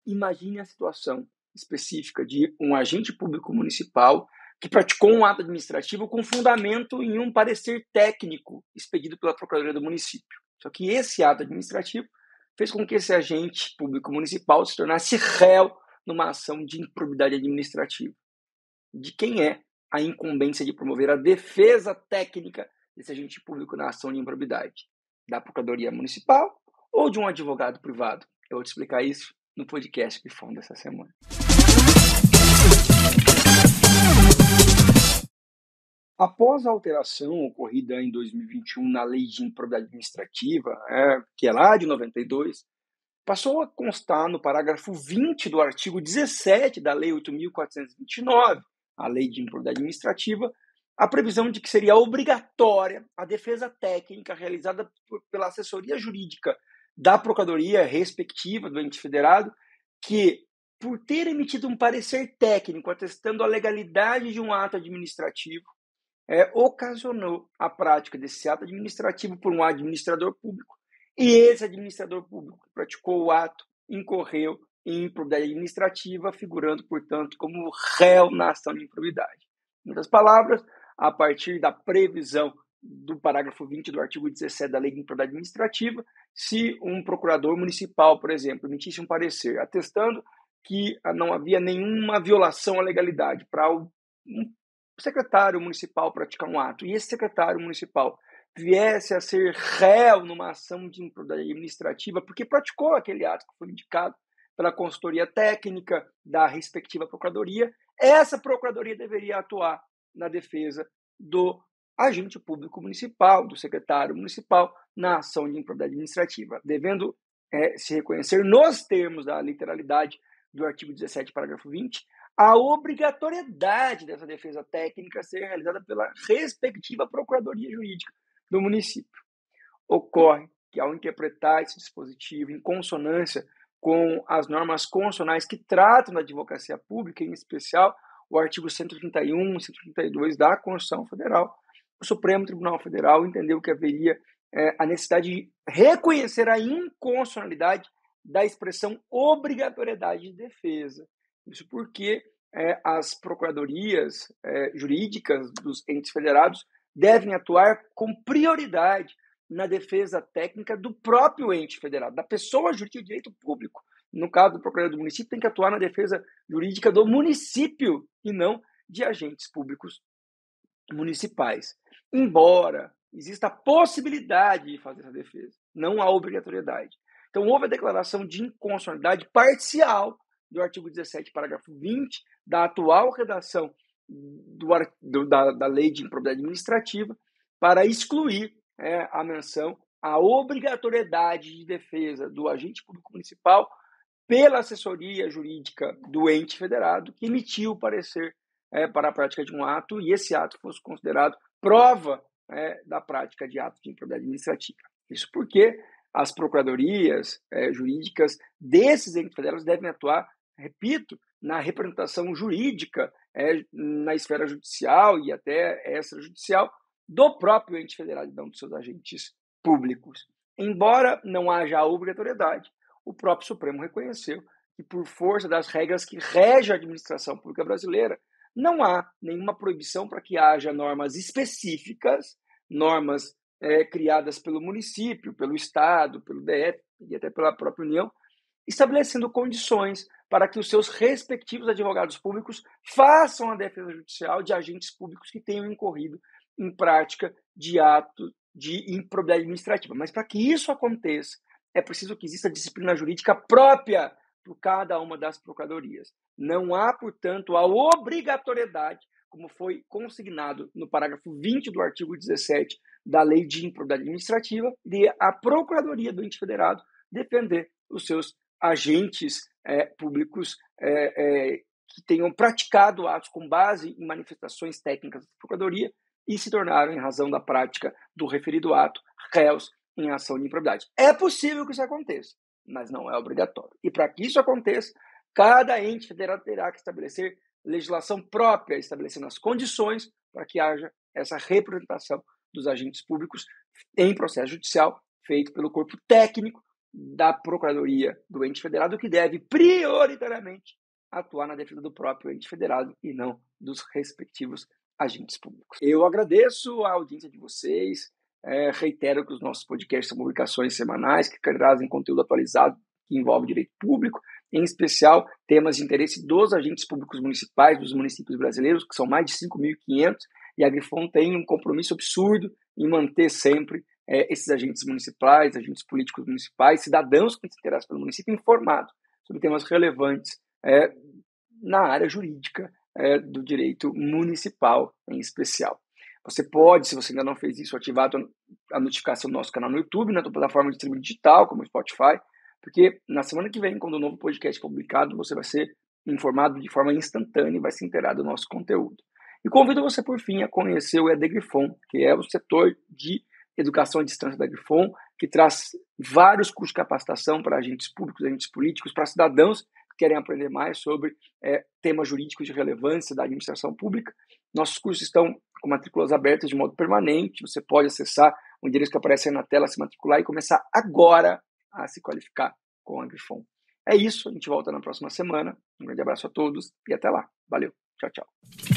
imagine a situação específica de um agente público municipal que praticou um ato administrativo com fundamento em um parecer técnico expedido pela Procuradoria do município. Só que esse ato administrativo fez com que esse agente público municipal se tornasse réu numa ação de improbidade administrativa. De quem é a incumbência de promover a defesa técnica desse agente público na ação de improbidade? Da Procuradoria Municipal ou de um advogado privado? Eu vou te explicar isso no podcast Bifão dessa semana. Após a alteração ocorrida em 2021 na Lei de Improbidade Administrativa, que é lá de 92, passou a constar no parágrafo 20 do artigo 17 da Lei 8.429, a Lei de Improbidade Administrativa, a previsão de que seria obrigatória a defesa técnica realizada pela assessoria jurídica da Procuradoria respectiva do ente federado, que, por ter emitido um parecer técnico atestando a legalidade de um ato administrativo, ocasionou a prática desse ato administrativo por um administrador público, e esse administrador público que praticou o ato incorreu em improbidade administrativa, figurando, portanto, como réu na ação de improbidade. Em outras palavras, a partir da previsão do parágrafo 20 do artigo 17 da Lei de Improbidade Administrativa, se um procurador municipal, por exemplo, emitisse um parecer atestando que não havia nenhuma violação à legalidade para um secretário municipal praticar um ato, e esse secretário municipal viesse a ser réu numa ação de improbidade administrativa porque praticou aquele ato que foi indicado pela consultoria técnica da respectiva procuradoria, essa procuradoria deveria atuar na defesa do agente público municipal, do secretário municipal, na ação de improbidade administrativa, devendo se reconhecer nos termos da literalidade do artigo 17, parágrafo 20, a obrigatoriedade dessa defesa técnica ser realizada pela respectiva procuradoria jurídica do município. Ocorre que, ao interpretar esse dispositivo em consonância com as normas constitucionais que tratam da advocacia pública, em especial o artigo 131 e 132 da Constituição Federal, o Supremo Tribunal Federal entendeu que haveria a necessidade de reconhecer a inconstitucionalidade da expressão obrigatoriedade de defesa. Isso porque as procuradorias jurídicas dos entes federados devem atuar com prioridade na defesa técnica do próprio ente federado, da pessoa jurídica de direito público. No caso do procurador do município, tem que atuar na defesa jurídica do município e não de agentes públicos municipais. Embora exista a possibilidade de fazer essa defesa, não há obrigatoriedade. Então, houve a declaração de inconstitucionalidade parcial do artigo 17, parágrafo 20, da atual redação da Lei de Improbidade Administrativa, para excluir a menção à obrigatoriedade de defesa do agente público municipal pela assessoria jurídica do ente federado que emitiu o parecer para a prática de um ato e esse ato fosse considerado prova da prática de ato de improbidade administrativa. Isso porque as procuradorias jurídicas desses entes federados devem atuar, repito, na representação jurídica na esfera judicial e até extrajudicial do próprio ente federado e não dos seus agentes públicos. Embora não haja a obrigatoriedade, o próprio Supremo reconheceu que, por força das regras que regem a administração pública brasileira, não há nenhuma proibição para que haja normas específicas, normas criadas pelo município, pelo Estado, pelo DF e até pela própria União, estabelecendo condições para que os seus respectivos advogados públicos façam a defesa judicial de agentes públicos que tenham incorrido em prática de ato de improbidade administrativa. Mas para que isso aconteça, é preciso que exista disciplina jurídica própria por cada uma das procuradorias. Não há, portanto, a obrigatoriedade, como foi consignado no parágrafo 20 do artigo 17 da Lei de Improbidade Administrativa, de a Procuradoria do ente federado defender os seus agentes públicos que tenham praticado atos com base em manifestações técnicas da Procuradoria e se tornaram, em razão da prática do referido ato, réus em ação de improbidade. É possível que isso aconteça, mas não é obrigatório. E para que isso aconteça, cada ente federado terá que estabelecer legislação própria, estabelecendo as condições para que haja essa representação dos agentes públicos em processo judicial feito pelo corpo técnico da Procuradoria do ente federado, que deve prioritariamente atuar na defesa do próprio ente federado e não dos respectivos agentes públicos. Eu agradeço a audiência de vocês, reitero que os nossos podcasts são publicações semanais que trazem conteúdo atualizado que envolve direito público, em especial temas de interesse dos agentes públicos municipais, dos municípios brasileiros, que são mais de 5.500, e a Grifon tem um compromisso absurdo em manter sempre esses agentes municipais, agentes políticos municipais, cidadãos que se interessam pelo município informados sobre temas relevantes na área jurídica do direito municipal em especial. Você pode, se você ainda não fez isso, ativar a notificação do nosso canal no YouTube, na tua plataforma de streaming digital, como o Spotify, porque na semana que vem, quando o novo podcast é publicado, você vai ser informado de forma instantânea e vai se inteirar do nosso conteúdo. E convido você, por fim, a conhecer o EAD Grifon, que é o setor de educação à distância da Grifon, que traz vários cursos de capacitação para agentes públicos, agentes políticos, para cidadãos que querem aprender mais sobre temas jurídicos de relevância da administração pública. Nossos cursos estão com matrículas abertas de modo permanente. Você pode acessar o endereço que aparece aí na tela, se matricular e começar agora a se qualificar com a Grifon. É isso, a gente volta na próxima semana. Um grande abraço a todos e até lá. Valeu, tchau, tchau.